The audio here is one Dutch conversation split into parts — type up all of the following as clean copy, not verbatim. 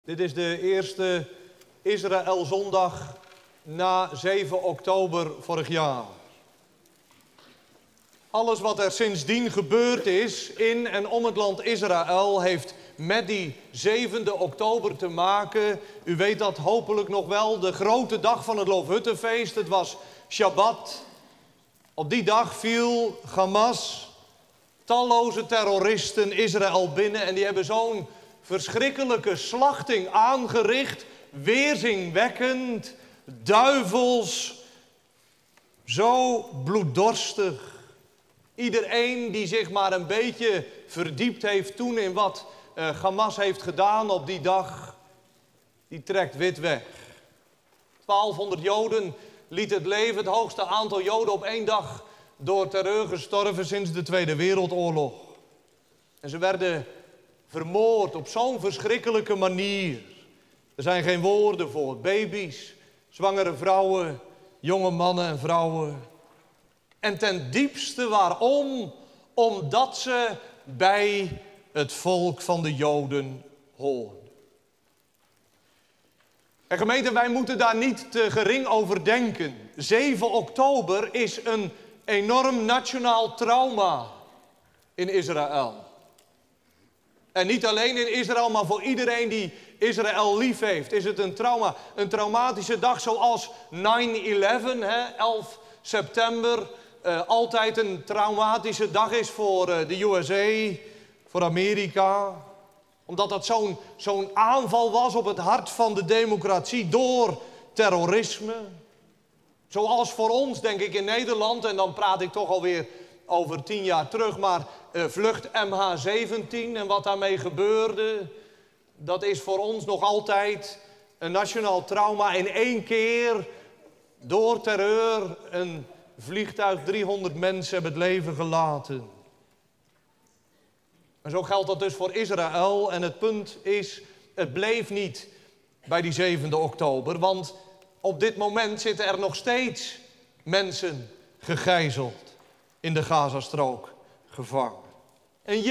Dit is de eerste Israël-zondag na 7 oktober vorig jaar. Alles wat er sindsdien gebeurd is in en om het land Israël heeft met die 7e oktober te maken. U weet dat hopelijk nog wel, de grote dag van het Loofhuttenfeest. Het was Shabbat. Op die dag viel Hamas, talloze terroristen, Israël binnen. En die hebben zo'n verschrikkelijke slachting aangericht. Weerzinwekkend, duivels, zo bloeddorstig. Iedereen die zich maar een beetje verdiept heeft toen in wat Hamas heeft gedaan op die dag, die trekt wit weg. 1200 Joden liet het leven, het hoogste aantal Joden op één dag door terreur gestorven sinds de Tweede Wereldoorlog. En ze werden vermoord op zo'n verschrikkelijke manier. Er zijn geen woorden voor. Baby's, zwangere vrouwen, jonge mannen en vrouwen. En ten diepste waarom? Omdat ze bij het volk van de Joden hoorden. En gemeente, wij moeten daar niet te gering over denken. 7 oktober is een enorm nationaal trauma in Israël. En niet alleen in Israël, maar voor iedereen die Israël lief heeft, is het een trauma. Een traumatische dag zoals 9/11, 11 september. Altijd een traumatische dag is voor de USA, voor Amerika. Omdat dat zo'n aanval was op het hart van de democratie door terrorisme. Zoals voor ons, denk ik, in Nederland, en dan praat ik toch alweer over 10 jaar terug, maar vlucht MH17 en wat daarmee gebeurde, dat is voor ons nog altijd een nationaal trauma. In 1 keer door terreur een vliegtuig, 300 mensen hebben het leven gelaten. En zo geldt dat dus voor Israël. En het punt is, het bleef niet bij die 7e oktober. Want op dit moment zitten er nog steeds mensen gegijzeld in de Gazastrook gevangen. Een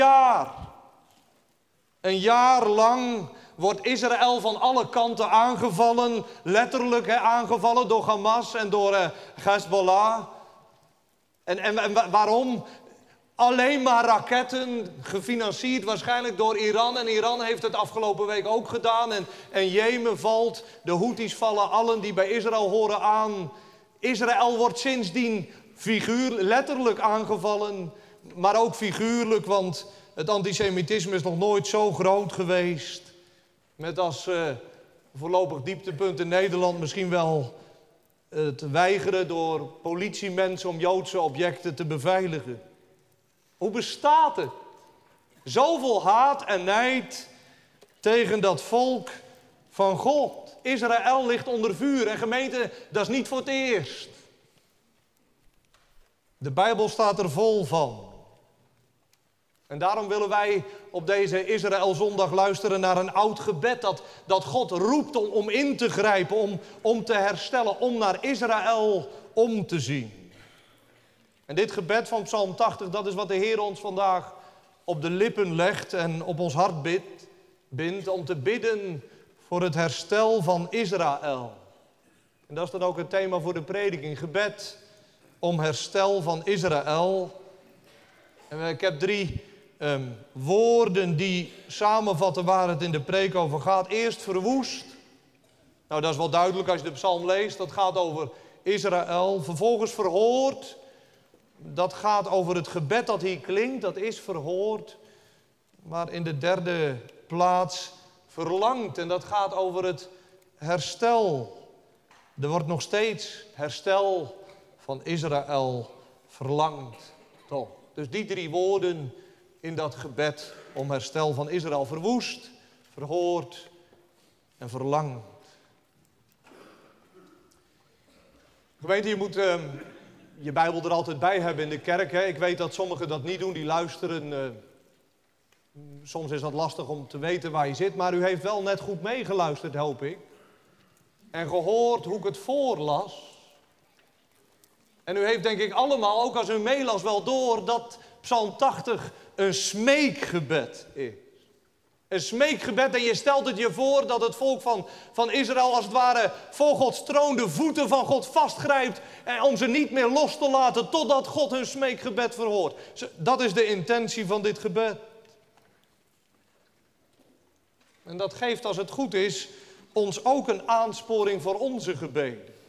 jaar lang wordt Israël van alle kanten aangevallen. Letterlijk aangevallen door Hamas en door Hezbollah. En waarom? Alleen maar raketten, gefinancierd waarschijnlijk door Iran. En Iran heeft het afgelopen week ook gedaan. En Jemen valt, de Houthis vallen, allen die bij Israël horen aan. Israël wordt sindsdien letterlijk aangevallen, maar ook figuurlijk, want het antisemitisme is nog nooit zo groot geweest. Met als voorlopig dieptepunt in Nederland misschien wel het weigeren door politiemensen om Joodse objecten te beveiligen. Hoe bestaat het? Zoveel haat en nijd tegen dat volk van God. Israël ligt onder vuur. En gemeente, dat is niet voor het eerst. De Bijbel staat er vol van. En daarom willen wij op deze Israël-zondag luisteren naar een oud gebed. Dat God roept om in te grijpen, om te herstellen, om naar Israël om te zien. En dit gebed van Psalm 80, dat is wat de Heer ons vandaag op de lippen legt en op ons hart bindt om te bidden voor het herstel van Israël. En dat is dan ook het thema voor de prediking, gebed om herstel van Israël. En ik heb 3 woorden die samenvatten waar het in de preek over gaat. Eerst verwoest. Nou, dat is wel duidelijk als je de psalm leest, dat gaat over Israël. Vervolgens verhoord. Dat gaat over het gebed dat hier klinkt, dat is verhoord. Maar in de 3e plaats verlangd. En dat gaat over het herstel. Er wordt nog steeds herstel van Israël verlangd. Toch? Dus die 3 woorden in dat gebed om herstel van Israël. Verwoest, verhoord en verlangd. Gemeente, je moet je Bijbel er altijd bij hebben in de kerk. Hè? Ik weet dat sommigen dat niet doen, die luisteren. Soms is dat lastig om te weten waar je zit. Maar u heeft wel net goed meegeluisterd, hoop ik. En gehoord hoe ik het voorlas. En u heeft denk ik allemaal, ook als u meelas, wel door dat Psalm 80 een smeekgebed is. Een smeekgebed en je stelt het je voor dat het volk van Israël als het ware voor Gods troon de voeten van God vastgrijpt. Om ze niet meer los te laten totdat God hun smeekgebed verhoort. Dat is de intentie van dit gebed. En dat geeft, als het goed is, ons ook een aansporing voor onze gebeden.